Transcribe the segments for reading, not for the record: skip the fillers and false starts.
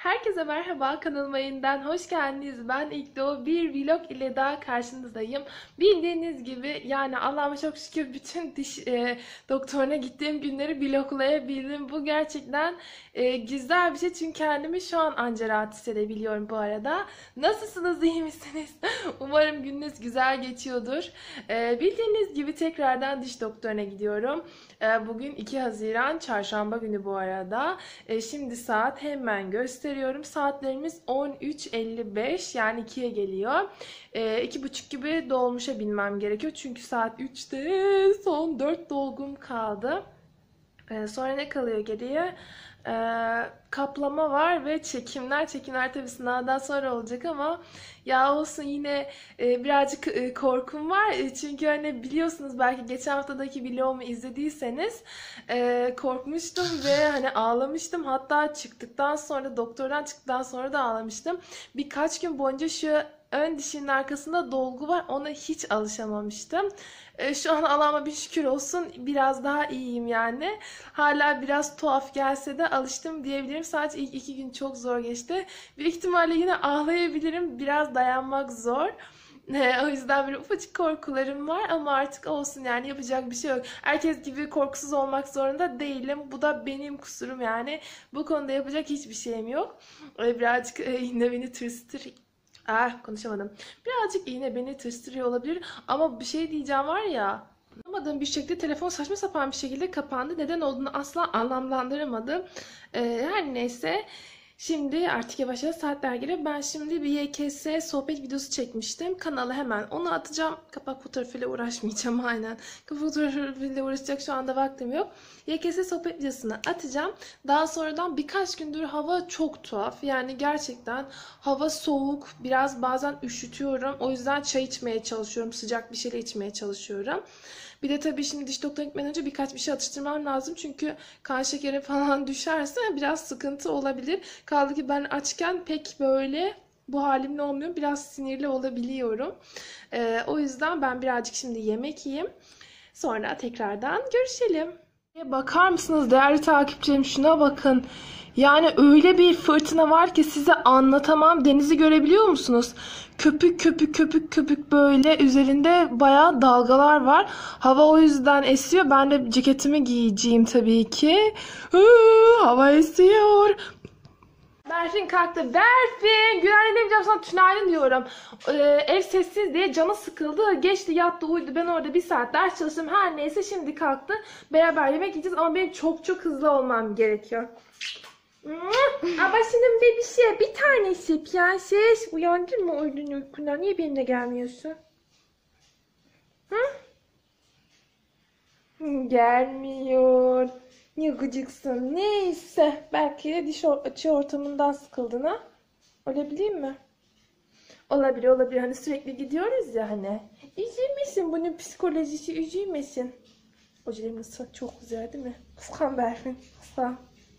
Herkese merhaba, kanalıma yeniden hoş geldiniz. Ben İkdo, bir vlog ile daha karşınızdayım. Bildiğiniz gibi yani Allah'ıma çok şükür bütün diş doktoruna gittiğim günleri vloglayabildim. Bu gerçekten güzel bir şey çünkü kendimi şu an anca rahat hissedebiliyorum bu arada. Nasılsınız, iyi misiniz? Umarım gününüz güzel geçiyordur. Bildiğiniz gibi tekrardan diş doktoruna gidiyorum. Bugün 2 Haziran Çarşamba günü bu arada. Şimdi saat hemen gösteriyorum. Saatlerimiz 13.55 yani 2'ye geliyor. 2.30 gibi dolmuşa binmem gerekiyor. Çünkü saat 3'te son 4 dolgum kaldı. Sonra ne kalıyor geriye? Kaplama var ve çekimler. Çekimler tabii sınavdan sonra olacak ama ya olsun yine birazcık korkum var. Çünkü hani biliyorsunuz belki geçen haftadaki vlogumu izlediyseniz korkmuştum ve hani ağlamıştım. Hatta doktordan çıktıktan sonra da ağlamıştım. Birkaç gün boyunca şu ön dişinin arkasında dolgu var. Ona hiç alışamamıştım. Şu an Allah'ıma bir şükür olsun biraz daha iyiyim yani. Hala biraz tuhaf gelse de alıştım diyebilirim. Sadece ilk 2 gün çok zor geçti. Büyük ihtimalle yine ağlayabilirim. Biraz dayanmak zor. O yüzden böyle ufacık korkularım var ama artık olsun yani yapacak bir şey yok. Herkes gibi korkusuz olmak zorunda değilim. Bu da benim kusurum yani. Bu konuda yapacak hiçbir şeyim yok. Birazcık yine beni tırstır. Konuşamadım. Birazcık iğne beni tırstırıyor olabilir ama bir şey diyeceğim var ya. Anlamadığım bir şekilde telefon saçma sapan bir şekilde kapandı. Neden olduğunu asla anlamlandıramadım. Her neyse. Şimdi artık yavaş yavaş saatler geliyor. Ben şimdi bir YKS sohbet videosu çekmiştim. Kanala hemen onu atacağım. Kapak fotoğrafıyla uğraşmayacağım aynen. Kapak fotoğrafıyla uğraşacak şu anda vaktim yok. YKS sohbet videosunu atacağım. Daha sonradan birkaç gündür hava çok tuhaf. Yani gerçekten hava soğuk. Biraz bazen üşütüyorum. O yüzden çay içmeye çalışıyorum. Sıcak bir şeyler içmeye çalışıyorum. Bir de tabii şimdi diş doktoruna gitmeden önce birkaç bir şey atıştırmam lazım. Çünkü kan şekeri falan düşerse biraz sıkıntı olabilir. Kaldı ki ben açken pek böyle bu halimle olmuyor. Biraz sinirli olabiliyorum. O yüzden ben birazcık şimdi yemek yiyeyim. Sonra tekrardan görüşelim. Bakar mısınız değerli takipçilerim? Şuna bakın. Yani öyle bir fırtına var ki size anlatamam. Denizi görebiliyor musunuz? Köpük köpük köpük köpük böyle üzerinde bayağı dalgalar var. Hava o yüzden esiyor. Ben de ceketimi giyeceğim tabii ki. Hava esiyor. Berfin kalktı. Berfin! Günaydın demeyeceğim, sana tünaydın diyorum. Ev sessiz diye canı sıkıldı. Geçti yattı uyudu. Ben orada bir saat ders çalıştım. Her neyse şimdi kalktı. Beraber yemek yiyeceğiz ama benim çok hızlı olmam gerekiyor. Babasının bebişi bir tanesi prenses. Uyandın mı uykundan? Niye benimle gelmiyorsun? Hı? Gelmiyor. Niye gıcıksın? Neyse. Belki de diş açı ortamından sıkıldın ha? Olabilir mi? Olabilir. Hani sürekli gidiyoruz ya hani. Üzülmesin. Bunun psikolojisi üzülmesin. Ojelerim ıslak çok güzel değil mi? Kıskan Berfin. Kıskan.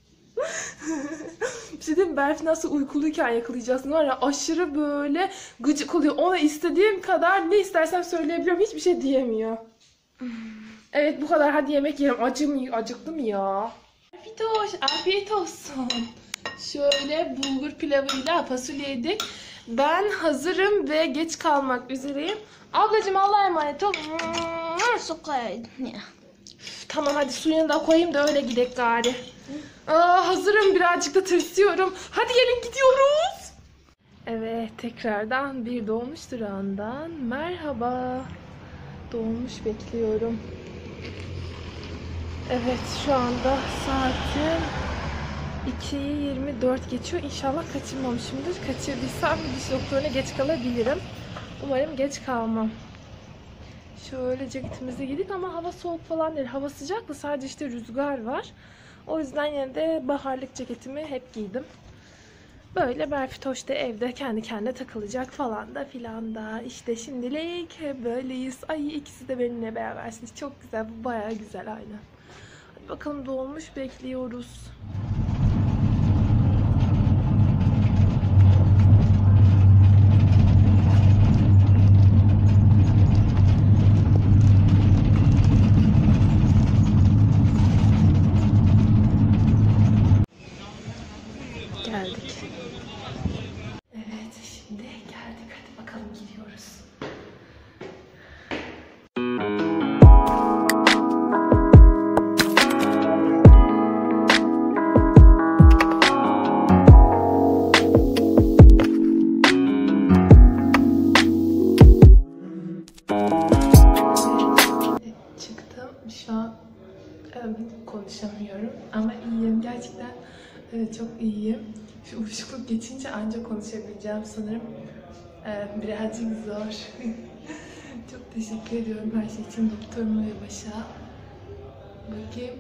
Bir şey diyeyim mi? Berfin nasıl uykuluyken yakalayacaksın var ya, aşırı böyle gıcık oluyor. Ona istediğim kadar ne istersem söyleyebiliyorum. Hiçbir şey diyemiyor. Evet bu kadar, hadi yemek yiyelim. Acıktım ya. Afiyet olsun. Şöyle bulgur pilavıyla fasulye yedik. Ben hazırım ve geç kalmak üzereyim. Ablacığım Allah'a emanet ol. Su koydum ya. Tamam hadi suyunu da koyayım da öyle gidek gari. Hazırım, birazcık da tırsıyorum. Hadi gelin gidiyoruz. Evet tekrardan bir dolmuş durağından merhaba. Dolmuş bekliyorum. Evet şu anda saatim 2'yi 24 geçiyor. İnşallah kaçırmamışımdır. Kaçırdıysam diş doktoruna geç kalabilirim. Umarım geç kalmam. Şöyle ceketimizi giydik ama hava soğuk falan değil. Hava sıcak da sadece işte rüzgar var. O yüzden yine de baharlık ceketimi hep giydim. Böyle Berfitoş da evde kendi kendine takılacak falan da filan da. İşte şimdilik böyleyiz. Ay ikisi de benimle berabersiniz. Çok güzel. Bu bayağı güzel aynen. Hadi bakalım dolmuş bekliyoruz. Geldik. Evet, şimdi geldik. Hadi bakalım gidiyoruz. Çıktım. Şu an konuşamıyorum ama iyiyim. Gerçekten çok iyiyim. Şu uyuşukluk geçince ancak konuşabileceğim sanırım. Birazcık zor. Çok teşekkür ediyorum her şey için doktoruma ve Başak'a. Bakayım.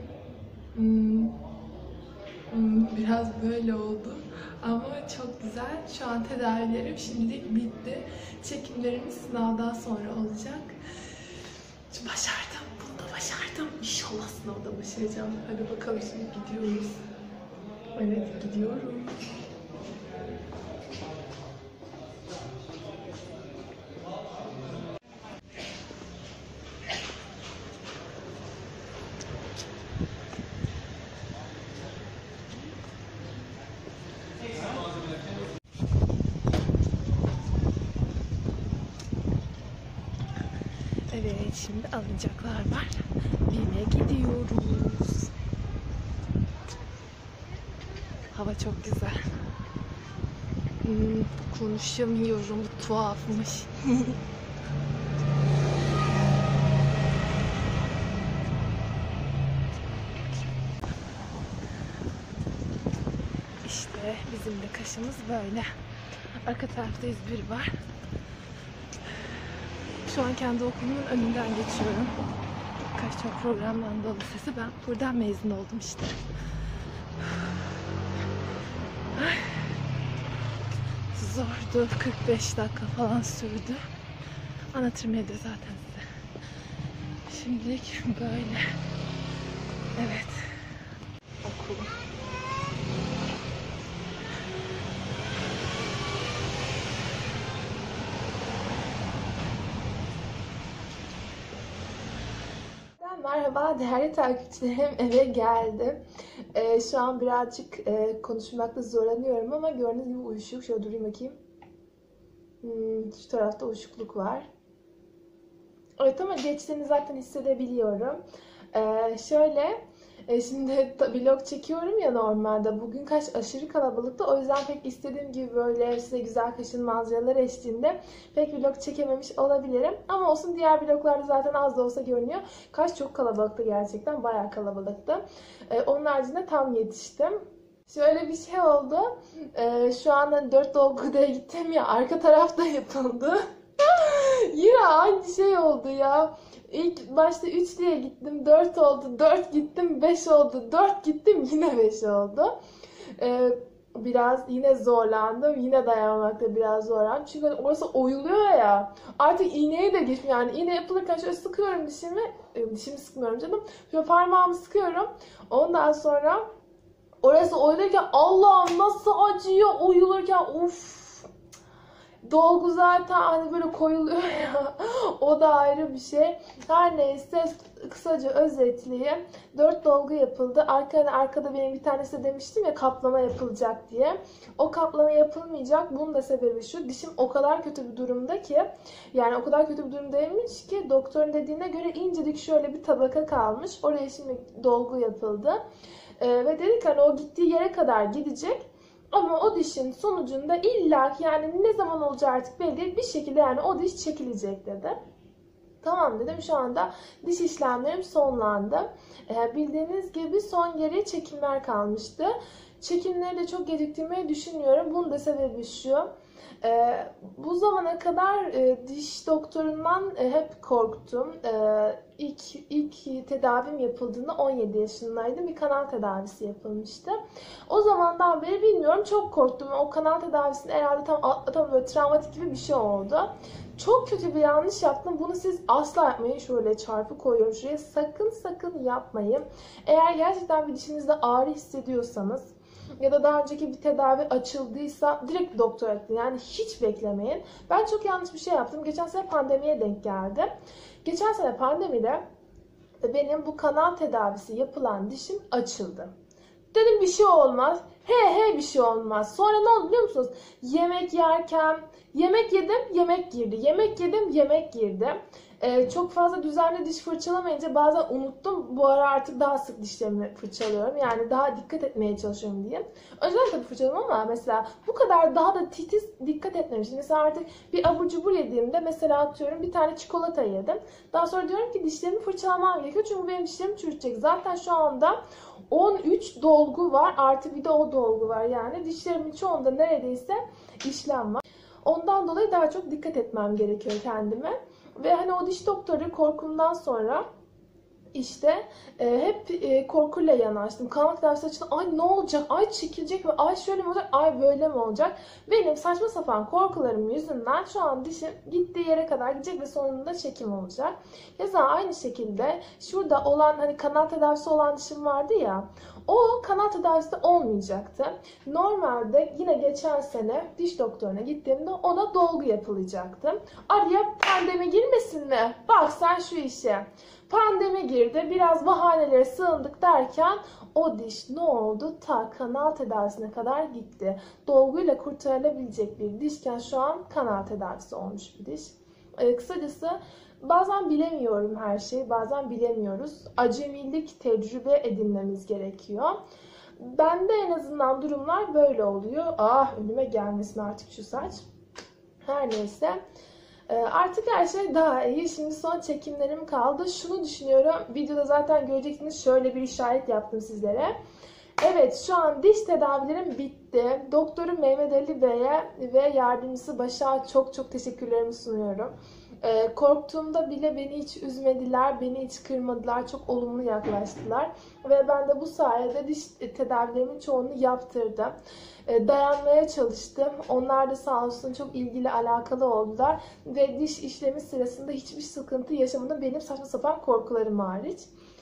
Biraz böyle oldu. Ama çok güzel. Şu an tedavilerim şimdilik bitti. Çekimlerimiz sınavdan sonra olacak. Başardım. Bunu da başardım. İnşallah sınavda başaracağım. Hadi bakalım şimdi gidiyoruz. Evet, gidiyorum. Evet, şimdi alınacaklar var. Yine gidiyoruz. Hava çok güzel. Konuşamıyorum, tuhafmış. İşte bizim de Kaş'ımız böyle. Arka tarafta İzmir var. Şu an kendi okulumun önünden geçiyorum. Kaş çok programdan dolu sesi. Ben buradan mezun oldum işte. Zordu. 45 dakika falan sürdü. Anlatırım evde zaten size. Şimdilik böyle. Evet. Okul. Merhaba değerli takipçilerim, eve geldim. Şu an birazcık konuşmakta zorlanıyorum ama gördüğünüz gibi uyuşuk. Şöyle durayım bakayım. Şu tarafta uyuşukluk var. Evet ama geçtiğini zaten hissedebiliyorum. Şimdi vlog çekiyorum ya normalde. Bugün Kaş aşırı kalabalıktı. O yüzden pek istediğim gibi böyle size güzel Kaş'ın manzaraları eşliğinde pek vlog çekememiş olabilirim. Ama olsun, diğer vloglarda zaten az da olsa görünüyor. Kaş çok kalabalıktı gerçekten. Bayağı kalabalıktı. Onun haricinde tam yetiştim. Şöyle bir şey oldu. Şu anda 4 dolguya gittim ya, arka tarafta yapıldı. Yine aynı şey oldu ya. İlk başta 3 diye gittim, 4 oldu, 4 gittim, 5 oldu, 4 gittim, yine 5 oldu. Biraz yine zorlandım, yine dayanmakta biraz zorlandım. Çünkü orası oyuluyor ya, artık iğneye de geçmiyor. Yani iğne yapılırken şöyle sıkıyorum dişimi sıkmıyorum canım. Şöyle parmağımı sıkıyorum, ondan sonra orası oyulurken Allah'ım nasıl acıyor oyulurken, uff. Dolgu zaten hani böyle koyuluyor ya, o da ayrı bir şey. Her neyse, kısaca özetleyeyim. 4 dolgu yapıldı. Arkada benim bir tanesi de demiştim ya, kaplama yapılacak diye. O kaplama yapılmayacak. Bunun da sebebi şu: dişim o kadar kötü bir durumda ki, yani o kadar kötü bir durumdaymış ki doktorun dediğine göre incecik şöyle bir tabaka kalmış. Oraya şimdi dolgu yapıldı. Ve dedik hani o gittiği yere kadar gidecek. Ama o dişin sonucunda illa yani ne zaman olacağı artık belli değil, bir şekilde yani o diş çekilecek dedi. Tamam dedim, şu anda diş işlemlerim sonlandı. Bildiğiniz gibi son geriye çekimler kalmıştı. Çekimleri de çok geciktirmeyi düşünüyorum. Bunun da sebebi şu: bu zamana kadar diş doktorundan hep korktum. İlk tedavim yapıldığında 17 yaşındaydım. Bir kanal tedavisi yapılmıştı. O zamandan beri bilmiyorum, çok korktum. O kanal tedavisinin herhalde tam böyle travmatik gibi bir şey oldu. Çok kötü bir yanlış yaptım. Bunu siz asla yapmayın. Şöyle çarpı koyuyorum şuraya. Sakın yapmayın. Eğer gerçekten bir dişinizde ağrı hissediyorsanız ya da daha önceki bir tedavi açıldıysa direkt doktora gidin. Yani hiç beklemeyin. Ben çok yanlış bir şey yaptım. Geçen sene pandemiye denk geldi. Geçen sene pandemide benim bu kanal tedavisi yapılan dişim açıldı. Dedim bir şey olmaz. He bir şey olmaz. Sonra ne oldu biliyor musunuz? Yemek yerken yemek yedim, yemek girdi. Yemek yedim, yemek girdi. Çok fazla düzenli diş fırçalamayınca bazen unuttum. Bu ara artık daha sık dişlerimi fırçalıyorum. Yani daha dikkat etmeye çalışıyorum diyeyim. Önceden tabii fırçaladım ama mesela bu kadar daha da titiz dikkat etmemiştim. Mesela artık bir abur cubur yediğimde mesela atıyorum bir tane çikolata yedim. Daha sonra diyorum ki dişlerimi fırçalamam gerekiyor. Çünkü benim dişlerim çürütecek. Zaten şu anda 13 dolgu var. Artı bir de o dolgu var. Yani dişlerimin çoğunda neredeyse işlem var. Ondan dolayı daha çok dikkat etmem gerekiyor kendime. Ve hani o diş doktoru korkumdan sonra işte hep korkuyla yanaştım. Kanal tedavisi açıldı. Ay ne olacak? Ay çekilecek mi? Ay şöyle mi olacak? Ay böyle mi olacak? Benim saçma sapan korkularım yüzünden şu an dişim gittiği yere kadar gidecek ve sonunda çekim olacak. Keza aynı şekilde şurada olan hani kanal tedavisi olan dişim vardı ya. O kanal tedavisi de olmayacaktı. Normalde yine geçen sene diş doktoruna gittiğimde ona dolgu yapılacaktı. Araya pandemi girmesin mi? Bak sen şu işe. Pandemi girdi. Biraz bahanelere sığındık derken o diş ne oldu? Ta kanal tedavisine kadar gitti. Dolguyla kurtarılabilecek bir dişken şu an kanal tedavisi olmuş bir diş. Kısacası bazen bilemiyorum her şeyi, bazen bilemiyoruz. Acemilik, tecrübe edinmemiz gerekiyor. Bende en azından durumlar böyle oluyor. Ah önüme gelmesin artık şu saç. Her neyse. Artık her şey daha iyi. Şimdi son çekimlerim kaldı. Şunu düşünüyorum. Videoda zaten göreceksiniz. Şöyle bir işaret yaptım sizlere. Evet şu an diş tedavilerim bitti. Doktorum Mehmet Ali Bey'e ve yardımcısı Başak'a çok teşekkürlerimi sunuyorum. Korktuğumda bile beni hiç üzmediler, beni hiç kırmadılar, çok olumlu yaklaştılar. Ve ben de bu sayede diş tedavilerimin çoğunu yaptırdım. Dayanmaya çalıştım. Onlar da sağ olsun çok ilgili alakalı oldular. Ve diş işlemi sırasında hiçbir sıkıntı yaşamadım benim saçma sapan korkularım hariç.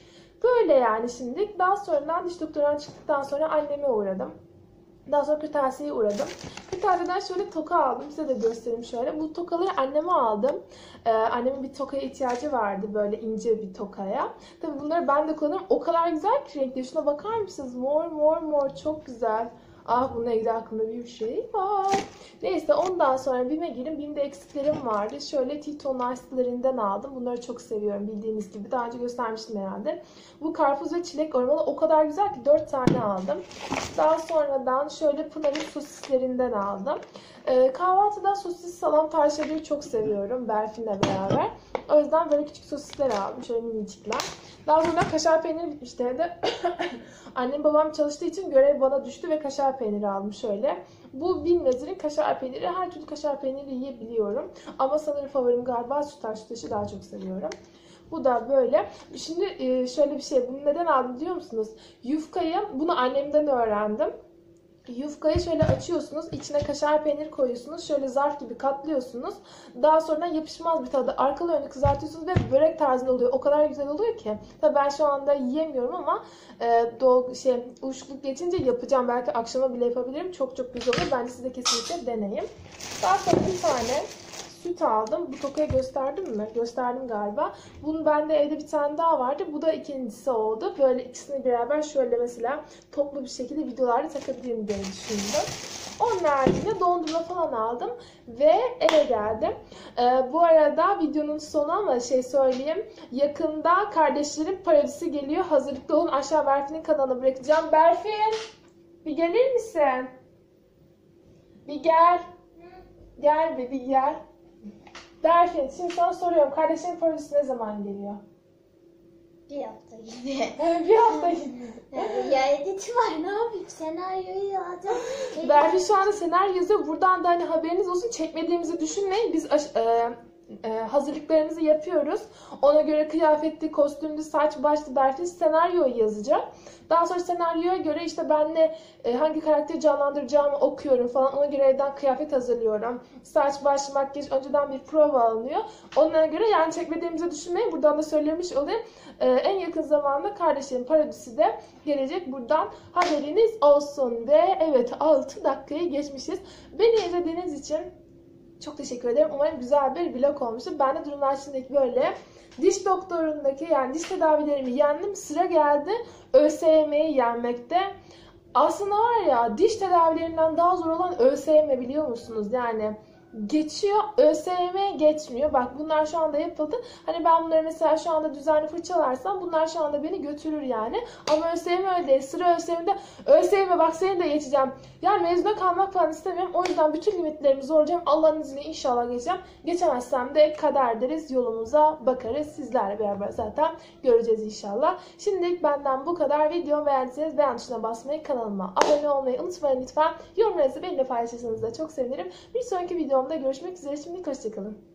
Böyle yani şimdilik. Daha sonradan diş doktorundan çıktıktan sonra anneme uğradım. Daha sonra kırtasiyeye uğradım. Kırtasiyeden şöyle toka aldım. Size de göstereyim şöyle. Bu tokaları anneme aldım. Annemin bir tokaya ihtiyacı vardı. Böyle ince bir tokaya. Tabii bunları ben de kullanıyorum. O kadar güzel ki renkleri. Şuna bakar mısınız? Mor. Çok güzel. Ah bununla ilgili aklımda bir şey var. Neyse ondan sonra BİM'e girdim. BİM'de eksiklerim vardı. Şöyle Tito Nice'lerinden aldım. Bunları çok seviyorum bildiğiniz gibi. Daha önce göstermiştim herhalde. Bu karpuz ve çilek aromalı o kadar güzel ki 4 tane aldım. Daha sonradan şöyle Pınar'ın sosislerinden aldım. Kahvaltıda sosis, salam tarzı şeyleri çok seviyorum Berfin'le beraber. O yüzden böyle küçük sosisler aldım. Şöyle minicikler. Daha sonra kaşar peyniri bitmişti evde. Annem babam çalıştığı için görev bana düştü ve kaşar peyniri aldım şöyle. Bu Binmezir'in kaşar peyniri. Her türlü kaşar peyniri yiyebiliyorum. Ama sanırım favorim galiba sütaşı daha çok seviyorum. Bu da böyle. Şimdi şöyle bir şey. Bunu neden aldım biliyor musunuz? Yufkayı, bunu annemden öğrendim. Yufkayı şöyle açıyorsunuz. İçine kaşar peynir koyuyorsunuz. Şöyle zarf gibi katlıyorsunuz. Daha sonra yapışmaz bir tadı. Arkalı önlü kızartıyorsunuz ve börek tarzında oluyor. O kadar güzel oluyor ki. Tabii ben şu anda yiyemiyorum ama uyuşukluk geçince yapacağım. Belki akşama bile yapabilirim. Çok güzel olur. Bence siz de kesinlikle deneyin. Daha sonra bir tane süt aldım. Bu tokayı gösterdim mi? Gösterdim galiba. Bunun bende evde bir tane daha vardı. Bu da ikincisi oldu. Böyle ikisini beraber şöyle mesela toplu bir şekilde videolarda takabilirim diye düşündüm. Onun haricinde dondurma falan aldım ve eve geldim. Bu arada videonun sonu ama söyleyeyim. Yakında kardeşlerim parodisi geliyor. Hazırlıklı olun. Aşağı Berfin'in kanalına bırakacağım. Berfin! Bir gelir misin? Bir gel. Gel be bir gel. Berfin, şimdi sana soruyorum. Kardeşlerin parodisi ne zaman geliyor? Bir hafta gibi. Bir hafta gibi. Ya edit var, ne yapayım? Senaryoyu yazacağım. Berfin şu anda senaryo yazıyor. Buradan da hani haberiniz olsun. Çekmediğimizi düşünmeyin. Biz hazırlıklarımızı yapıyoruz. Ona göre kıyafetli, kostümlü, saç, başlı Berfin senaryoyu yazacak. Daha sonra senaryoya göre işte ben ne hangi karakteri canlandıracağımı okuyorum falan. Ona göre evden kıyafet hazırlıyorum. Saç, baş, makyaj önceden bir prova alınıyor. Onlara göre yani çekmediğimizi düşünmeyin. Buradan da söylemiş olayım. En yakın zamanda kardeşlerin parodisi de gelecek. Buradan haberiniz olsun. Ve evet 6 dakikayı geçmişiz. Beni izlediğiniz için çok teşekkür ederim. Umarım güzel bir vlog olmuştur. Ben de durumlar şimdilik böyle. Diş doktorundaki yani diş tedavilerimi yendim. Sıra geldi ÖSYM'yi yenmekte. Aslında var ya, diş tedavilerinden daha zor olan ÖSYM, biliyor musunuz? Yani geçiyor, ÖSYM geçmiyor. Bak, bunlar şu anda yapıldı. Hani ben bunları mesela şu anda düzenli fırçalarsam bunlar şu anda beni götürür yani. Ama ÖSYM öyle değil. Sıra ÖSYM'de, ÖSYM bak seni de geçeceğim. Yani mezuna kalmak falan istemiyorum. O yüzden bütün limitlerimi zorlayacağım. Allah'ın izniyle inşallah geçeceğim. Geçemezsem de kader deriz, yolumuza bakarız. Sizlerle beraber zaten göreceğiz inşallah. Şimdilik benden bu kadar. Videomu beğendiyseniz beğen tuşuna basmayı, kanalıma abone olmayı unutmayın lütfen. Yorumlarınızı benimle paylaşırsanız da çok sevinirim. Bir sonraki videomda görüşmek üzere. Şimdi hoşçakalın.